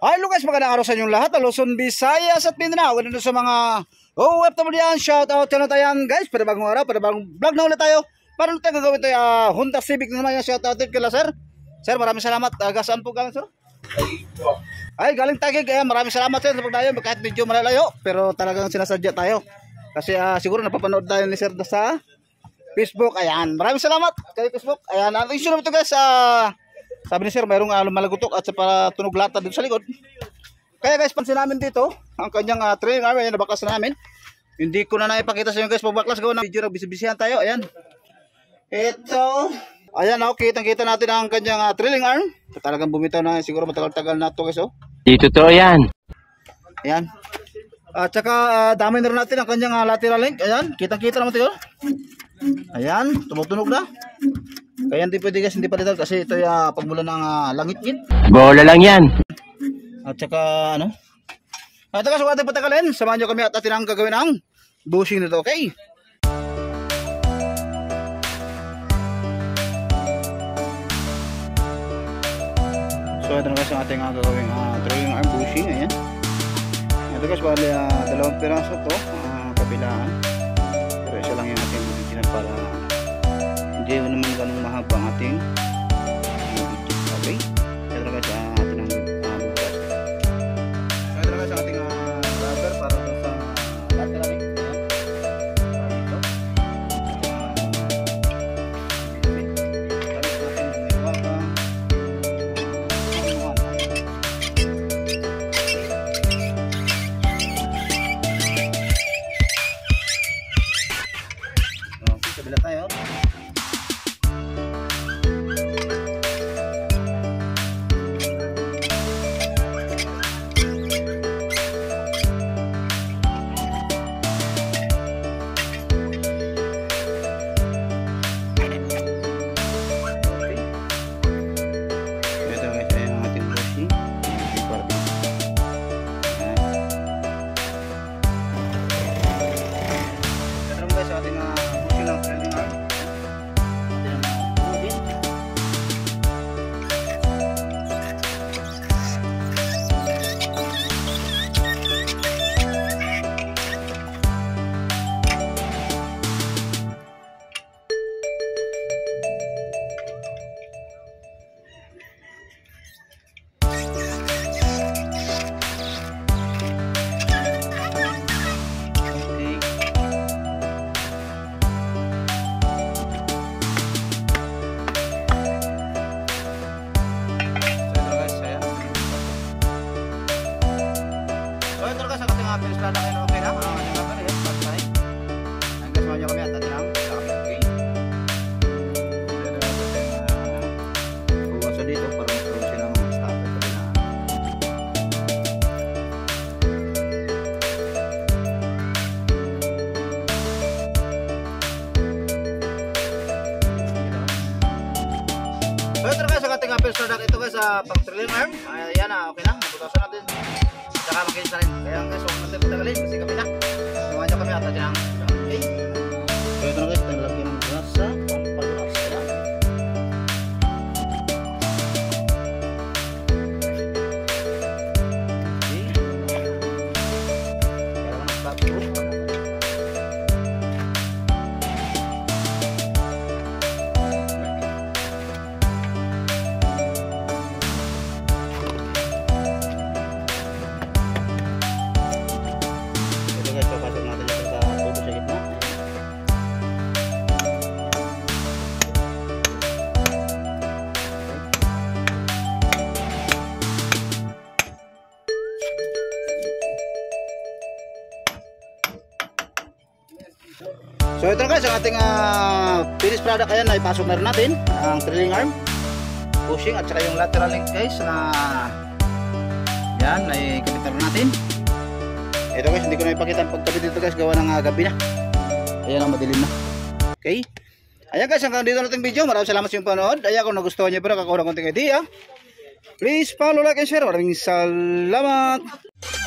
Hello guys, magandang araw sa inyong lahat. Luzon, Visayas at Mindanao. Ganito sa mga OFW yan. Shout out na tayo guys. Para bagong araw, para bagong vlog na ulit tayo. Para ulit tayo gagawin tayo Honda Civic na naman yan. Shout out kila sir. Sir, maraming salamat. Saan po galing sir? Ay, galing Taguig. Maraming salamat sir sa pagdayo. Kahit medyo malalayo, pero talagang sinasadya tayo. Kasi siguro napapanood tayo ni sir sa Facebook. Ayan, maraming salamat kay Facebook. Ayan, ang issue naman ito guys. Sabi ni sir, mayroong lumalagutok at sa tunog lata dito sa likod. Kaya guys, pansin namin dito ang kanyang trailing arm. Ayan, nabaklas na namin. Hindi ko na naipakita sa inyo guys pagbaklas. Gawa ng video, nagbisibisihan tayo. Ayan. Ito. Ayan, kitang-kita natin ang kanyang trailing arm. Talagang bumitaw na siguro matagal-tagal na ito guys. Di totoo yan. Ayan. At saka dami na rin natin ang kanyang lateral link. Ayan, kitang-kita naman ito. Ayan, tumutunog na. Kaya hindi pwede guys, hindi palitan kasi ito yung pagmula ng langit-ngit. Bola lang yan. At saka ano? At saka sa ating patagalin, samahan nyo kami at atin ang gagawin ng bushing nito, okay? So ito na guys ang ating gagawin trailing arm bushing, ayan. Ito guys, bali dalawang piraso to, kabilaan. Pero isa lang yung ating bushing para hindi naman ganun mahaba ang ating okay. Ito na guys atin ang bukas. So ito na guys ang ating rubber para doon sa lateral link. Kabila tayo. Pinisplada kayo na okay na. Ang gagawin na yan, patay. Ang gaswa nyo kami at atin ang kakapit, okay? Buwasan dito para magkaroon sila ng starter pa rin na. So ito na guys, ang ating pinisplada ito guys sa pang-trailing arm. Ayan na, okay na. Nabutasan natin. Saka makinis na rin. Kaya guys, huwag natin patagalin kasi kami na. Samahan nyo kami at atin ang okay. So ito na guys, ito nalagyan ng glass sa pampadulas. Ayan. Okay. Kaya naman ang platform. So ito na guys ang ating finished product. Ayan, naipasok na rin natin ang trailing arm, bushing at saka yung lateral link guys na yan, naikabit na rin natin. Ito guys, hindi ko na ipakita ang pagkabit dito guys, gawa ng gabi na. Ayan ang madilim na. Okay. Ayan guys, hanggang dito natin video. Maraming salamat sa inyong panood. Ayan, kung nagustuhan nyo pero kakakuha ng konting idea, please follow, like and share. Maraming salamat.